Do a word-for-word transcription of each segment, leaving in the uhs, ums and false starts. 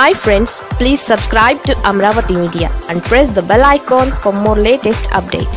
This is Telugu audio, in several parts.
Hi friends, please subscribe to Amaravathi Media and press the bell icon for more latest updates.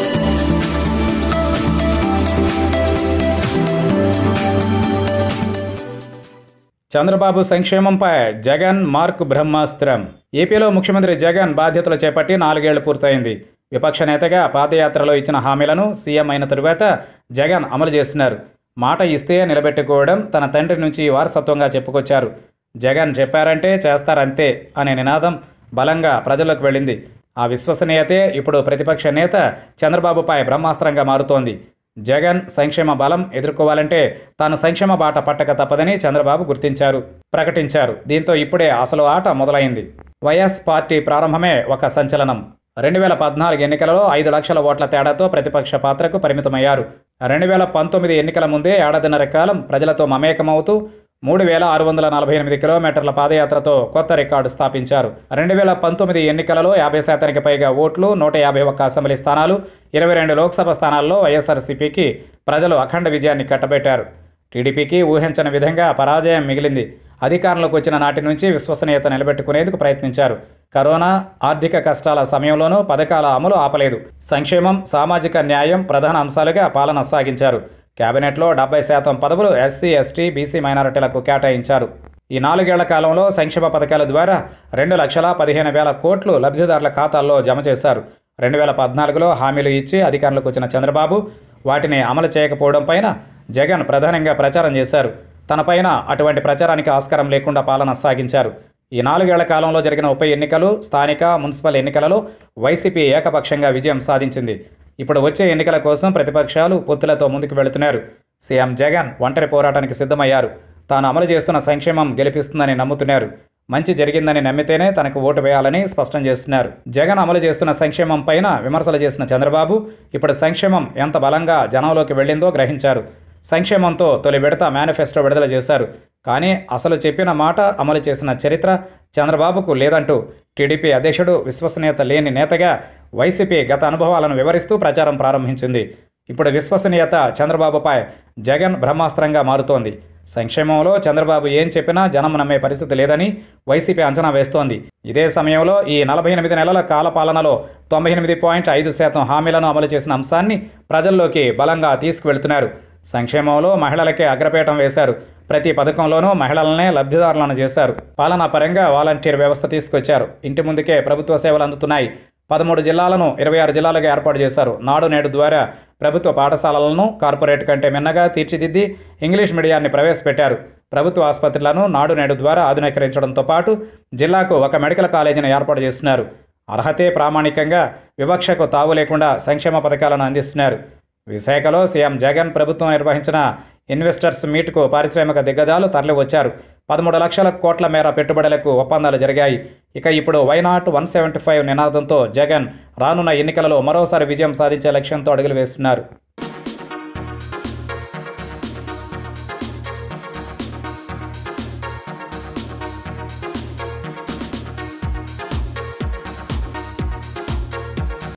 Chandrababu సంక్షేమంపై జగన్ మార్క్ బ్రహ్మాస్త్రం. ఏపీలో ముఖ్యమంత్రి జగన్ బాధ్యతలు చేపట్టి నాలుగేళ్లు పూర్తయింది. విపక్ష నేతగా పాదయాత్రలో ఇచ్చిన హామీలను సీఎం అయిన తరువాత జగన్ అమలు చేస్తున్నారు. మాట ఇస్తే నిలబెట్టుకోవడం తన తండ్రి నుంచి వారసత్వంగా చెప్పుకొచ్చారు. జగన్ చెప్పారంటే చేస్తారంతే అనే నినాదం బలంగా ప్రజల్లోకి వెళ్ళింది. ఆ విశ్వసనీయతే ఇప్పుడు ప్రతిపక్ష నేత చంద్రబాబుపై బ్రహ్మాస్త్రంగా మారుతోంది. జగన్ సంక్షేమ బలం ఎదుర్కోవాలంటే తాను సంక్షేమ బాట పట్టక తప్పదని చంద్రబాబు గుర్తించారు, ప్రకటించారు. దీంతో ఇప్పుడే అసలు ఆట మొదలైంది. వైఎస్ పార్టీ ప్రారంభమే ఒక సంచలనం. రెండు వేల పద్నాలుగు ఎన్నికలలో ఐదు లక్షల ఓట్ల తేడాతో ప్రతిపక్ష పాత్రకు పరిమితమయ్యారు. రెండు వేల పంతొమ్మిది ఎన్నికల ముందే ఏడాదిన్నర కాలం ప్రజలతో మమేకమవుతూ మూడు వేల ఆరు వందల నలభై ఎనిమిది కిలోమీటర్ల పాదయాత్రతో కొత్త రికార్డు స్థాపించారు. రెండు వేల పంతొమ్మిది ఎన్నికలలో యాభై శాతానికి పైగా ఓట్లు, నూట యాభై ఒక్క అసెంబ్లీ స్థానాలు, ఇరవై రెండు లోక్సభ స్థానాల్లో వైఎస్ఆర్సీపీకి ప్రజలు అఖండ విజయాన్ని కట్టబెట్టారు. టీడీపీకి ఊహించని విధంగా పరాజయం మిగిలింది. అధికారంలోకి వచ్చిన నాటి నుంచి విశ్వసనీయత నిలబెట్టుకునేందుకు ప్రయత్నించారు. కరోనా, ఆర్థిక కష్టాల సమయంలోనూ పథకాల అమలు ఆపలేదు. సంక్షేమం, సామాజిక న్యాయం ప్రధాన అంశాలుగా పాలన సాగించారు. కేబినెట్లో డెబ్బై శాతం పదవులు ఎస్సీ, ఎస్టీ, బీసీ మైనారిటీలకు కేటాయించారు. ఈ నాలుగేళ్ల కాలంలో సంక్షేమ పథకాల ద్వారా రెండు లక్షల పదిహేను వేల కోట్లు లబ్ధిదారుల ఖాతాల్లో జమ చేశారు. రెండు వేల పద్నాలుగులో హామీలు ఇచ్చి అధికారంలోకి వచ్చిన చంద్రబాబు వాటిని అమలు చేయకపోవడం పైన జగన్ ప్రధానంగా ప్రచారం చేశారు. తనపైన అటువంటి ప్రచారానికి ఆస్కారం లేకుండా పాలన సాగించారు. ఈ నాలుగేళ్ల కాలంలో జరిగిన ఉప ఎన్నికలు, స్థానిక, మున్సిపల్ ఎన్నికలలో వైసీపీ ఏకపక్షంగా విజయం సాధించింది. ఇప్పుడు వచ్చే ఎన్నికల కోసం ప్రతిపక్షాలు పొత్తులతో ముందుకు వెళుతున్నారు. సీఎం జగన్ ఒంటరి పోరాటానికి సిద్ధమయ్యారు. తాను అమలు చేస్తున్న సంక్షేమం గెలిపిస్తుందని నమ్ముతున్నారు. మంచి జరిగిందని నమ్మితేనే తనకు ఓటు వేయాలని స్పష్టం చేస్తున్నారు. జగన్ అమలు చేస్తున్న సంక్షేమం పైన విమర్శలు చేసిన చంద్రబాబు ఇప్పుడు సంక్షేమం ఎంత బలంగా జనంలోకి వెళ్ళిందో గ్రహించారు. సంక్షేమంతో తొలి విడత మేనిఫెస్టో విడుదల చేశారు. కానీ అసలు చెప్పిన మాట అమలు చేసిన చరిత్ర చంద్రబాబుకు లేదంటూ టీడీపీ అధ్యక్షుడు విశ్వసనీయత లేని నేతగా వైసీపీ గత అనుభవాలను వివరిస్తూ ప్రచారం ప్రారంభించింది. ఇప్పుడు విశ్వసనీయత చంద్రబాబుపై జగన్ బ్రహ్మాస్త్రంగా మారుతోంది. సంక్షేమంలో చంద్రబాబు ఏం చెప్పినా జనం నమ్మే పరిస్థితి లేదని వైసీపీ అంచనా వేస్తోంది. ఇదే సమయంలో ఈ నలభై ఎనిమిది నెలల కాల పాలనలో తొంభై ఎనిమిది పాయింట్ ఐదు శాతం హామీలను అమలు చేసిన అంశాన్ని ప్రజల్లోకి బలంగా తీసుకువెళ్తున్నారు. సంక్షేమంలో మహిళలకే అగ్రపీఠం వేశారు. ప్రతి పథకంలోనూ మహిళలనే లబ్ధిదారులను చేశారు. పాలనా పరంగా వాలంటీర్ వ్యవస్థ తీసుకొచ్చారు. ఇంటి ముందుకే ప్రభుత్వ సేవలు అందుతున్నాయి. పదమూడు జిల్లాలను ఇరవై ఆరు జిల్లాలుగా ఏర్పాటు చేశారు. నాడు నేడు ద్వారా ప్రభుత్వ పాఠశాలలను కార్పొరేట్ కంటే మిన్నగా తీర్చిదిద్ది ఇంగ్లీష్ మీడియాన్ని ప్రవేశపెట్టారు. ప్రభుత్వ ఆసుపత్రులను నాడు నేడు ద్వారా ఆధునీకరించడంతో పాటు జిల్లాకు ఒక మెడికల్ కాలేజీని ఏర్పాటు చేస్తున్నారు. అర్హతే ప్రామాణికంగా వివక్షకు తావు లేకుండా సంక్షేమ పథకాలను అందిస్తున్నారు. విశాఖలో సీఎం జగన్ ప్రభుత్వం నిర్వహించిన ఇన్వెస్టర్స్ మీట్కు పారిశ్రామిక దిగ్గజాలు తరలి వచ్చారు. పదమూడు లక్షల కోట్ల మేర పెట్టుబడులకు ఒప్పందాలు జరిగాయి. ఇక ఇప్పుడు వైనాట్ వన్ సెవెంటీ ఫైవ్ నినాదంతో జగన్ రానున్న ఎన్నికలలో మరోసారి విజయం సాధించే లక్ష్యంతో అడుగులు వేస్తున్నారు.